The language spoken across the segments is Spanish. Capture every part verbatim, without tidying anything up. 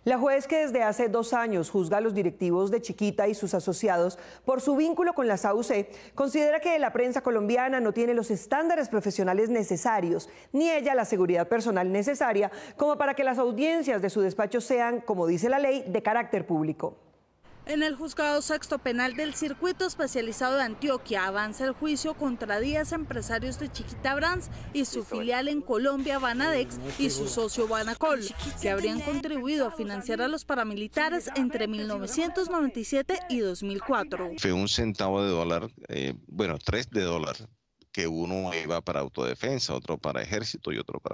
La juez que desde hace dos años juzga a los directivos de Chiquita y sus asociados por su vínculo con las A U C, considera que la prensa colombiana no tiene los estándares profesionales necesarios, ni ella la seguridad personal necesaria, como para que las audiencias de su despacho sean, como dice la ley, de carácter público. En el Juzgado Sexto Penal del Circuito Especializado de Antioquia avanza el juicio contra diez empresarios de Chiquita Brands y su filial en Colombia, Banadex, y su socio Banacol, que habrían contribuido a financiar a los paramilitares entre mil novecientos noventa y siete y dos mil cuatro. Fue un centavo de dólar, eh, bueno, tres de dólar, que uno iba para autodefensa, otro para ejército y otro para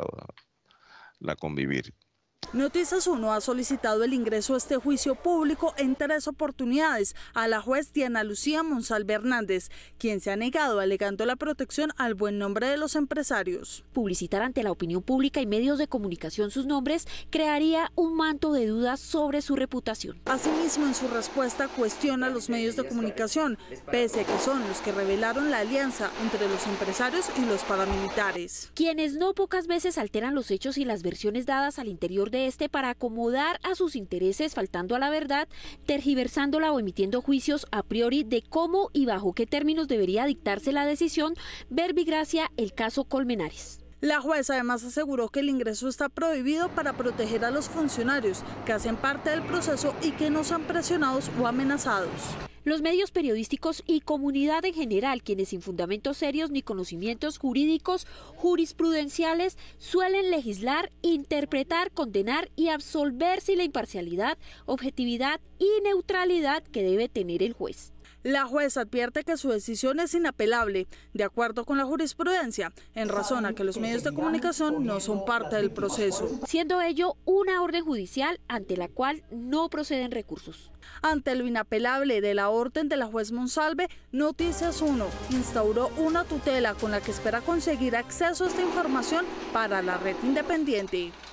la convivir. Noticias uno ha solicitado el ingreso a este juicio público en tres oportunidades a la juez Diana Lucía Monsalve Hernández, quien se ha negado alegando la protección al buen nombre de los empresarios. Publicitar ante la opinión pública y medios de comunicación sus nombres crearía un manto de dudas sobre su reputación. Asimismo, en su respuesta cuestiona a los medios de comunicación, pese a que son los que revelaron la alianza entre los empresarios y los paramilitares. Quienes no pocas veces alteran los hechos y las versiones dadas al interior de este para acomodar a sus intereses, faltando a la verdad, tergiversándola o emitiendo juicios a priori de cómo y bajo qué términos debería dictarse la decisión, verbigracia el caso Colmenares. La jueza además aseguró que el ingreso está prohibido para proteger a los funcionarios que hacen parte del proceso y que no sean presionados o amenazados. Los medios periodísticos y comunidad en general, quienes sin fundamentos serios ni conocimientos jurídicos jurisprudenciales suelen legislar, interpretar, condenar y absolver sin la imparcialidad, objetividad y neutralidad que debe tener el juez. La jueza advierte que su decisión es inapelable, de acuerdo con la jurisprudencia, en razón a que los medios de comunicación no son parte del proceso. Siendo ello una orden judicial ante la cual no proceden recursos. Ante lo inapelable de la orden de la juez Monsalve, Noticias uno instauró una tutela con la que espera conseguir acceso a esta información para la red independiente.